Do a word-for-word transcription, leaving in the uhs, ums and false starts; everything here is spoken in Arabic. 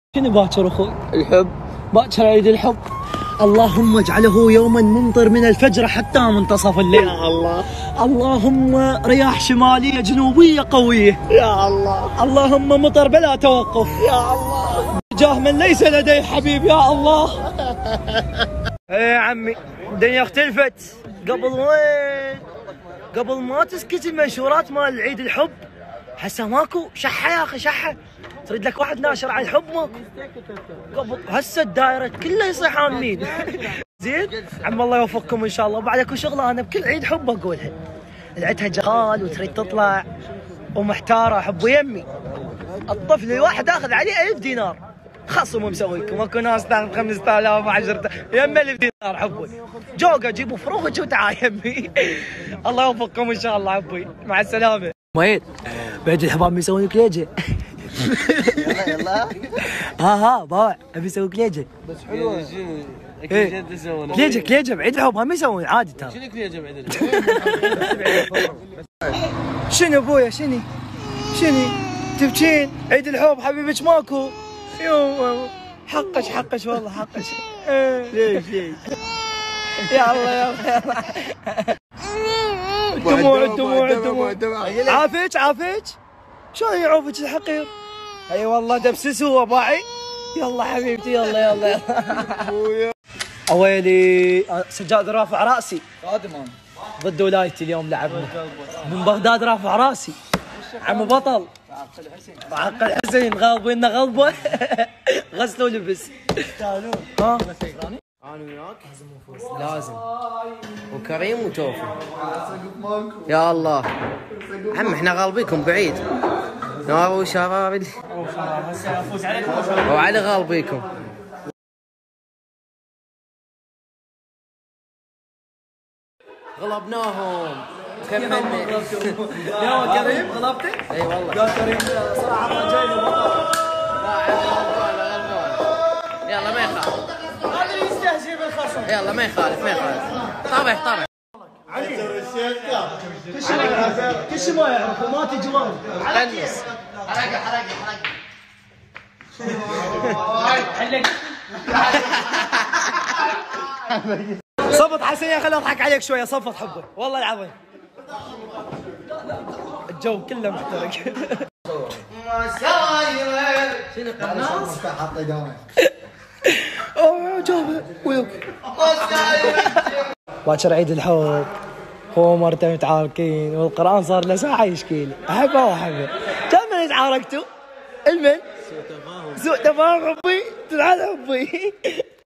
شنو باكر اخوي؟ الحب. باكر عيد الحب. اللهم اجعله يوما ممطر من الفجر حتى منتصف الليل. يا الله. اللهم رياح شماليه جنوبيه قويه. يا الله. اللهم مطر بلا توقف. يا الله. جاه من ليس لديه حبيب. يا الله. ايه يا عمي الدنيا اختلفت. قبل وين؟ قبل ما تسكت المنشورات مال عيد الحب هسه ماكو شحه يا اخي شحه. تريد لك واحد ناشر على الحب ماكو. قبل هسه الدائره كلها يصيح امين. زين عم الله يوفقكم ان شاء الله. وبعد اكو شغله انا بكل عيد حب اقولها. لعتها جغال وتريد تطلع ومحتاره حب يمي. الطفل الواحد اخذ عليه ألف دينار خصم مسويكم. اكو ناس تاخذ خمسة آلاف وعشرة آلاف يمي ألف دينار حبي. جوقه جيبوا فروخك وتعال يمي. الله يوفقكم ان شاء الله حبي. مع السلامه. مؤيد بعد الحباب يسوون كليجه. يلا يلا. ها ها باوع ابي اسوي كليجه. بس حلوه. اكيد إيه؟ جد يسوونها. كليجه كليجه بعيد الحب هم يسوون عادي ترى. شنو كليجه بعيد الحب؟ شنو ابويا شنو؟ شنو؟ تبكين؟ عيد الحب حبيبك ماكو؟ يوم حقش حقش والله حقش. ليش ليش؟ يا الله يا الله. الدموع الدموع الدموع. عافيك عافيك؟ شلون يعوفك الحقير؟ اي والله دبسس هو باعي. يلا حبيبتي يلا يلا يلا. اويلي سجاد رافع راسي. قادم ضد ولايتي اليوم لعبنا. من بغداد رافع راسي. عم بطل. معقل حسين غالبيننا غلبه. غسلوا لبس. ها؟ انا وياك لازم. وكريم وتوفي. يا الله. عم احنا غالبيكم بعيد. نار وشراب. وعلى غالبيكم. غلبناهم. كملنا. يا كريم غلبتك؟ اي والله. يا كريم صراحه جاي بطل. يلا ما يخالف. هذا اللي يستهزئ بالخصم. يلا ما يخالف ما يخالف. طبع طبع. علي كل شيء ما يعرف ما تجي وايد. قنص. حرقه حرقه حرقه. صفط حسين يا خليني اضحك عليك شويه. صفط حبه والله العظيم. الجو كله محترق. شنو قناص؟ اوه جابه وياك. باكر عيد الحب. هو مرتين متعاركين والقران صار له ساعه يشكي لي. احبه واحبه. كم من تعاركتوا؟ المن؟ سوء تفاهم. سوء تفاهم حبي. تنعاد حبي.